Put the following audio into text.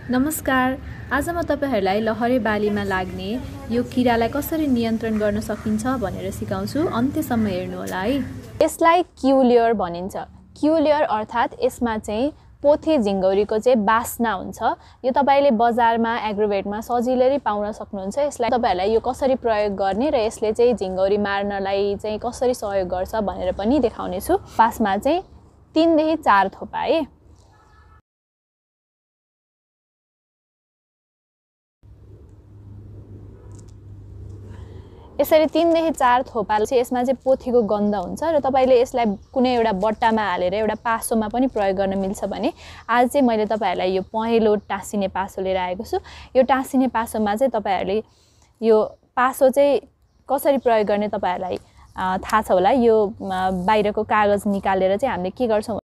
नमस्कार। आज म तपाईहरुलाई लहरे बालीमा लाग्ने यो किरालाई कसरी नियन्त्रण गर्न सकिन्छ भनेर सिकाउँछु। अन्त्यसम्म हेर्नु होला है। यसलाई क्यू लेयर भनिन्छ। क्यू लेयर अर्थात यसमा चाहिँ पोथी झिंगौरीको चाहिँ बास्ना हुन्छ। यो तपाईले बजारमा एग्रोभेटमा सजिलै पाउन सक्नुहुन्छ। यसलाई तपाईहरुलाई यो कसरी प्रयोग गर्ने र यसले चाहिँ झिंगौरी मार्नलाई चाहिँ कसरी सहयोग गर्छ भनेर पनि देखाउने छु। पासमा चाहिँ 3 देखि 4 थोपा है। यसरी 3 देखि 4 थोपा चाहिँ यसमा चाहिँ पोथीको गन्ध हुन्छ र तपाईले यसलाई कुनै एउटा बट्टामा हालेर एउटा पासोमा पनि प्रयोग गर्न मिल्छ भने आज चाहिँ मैले तपाईहरुलाई यो पहेँलो टाँसिने पासो लिएर आएको छु। यो टाँसिने पासोमा चाहिँ तपाईहरुले यो पासो चाहिँ कसरी प्रयोग गर्ने तपाईहरुलाई थाहा छ होला। यो बाहिरको कागज निकालेर चाहिँ हामीले के गर्छौं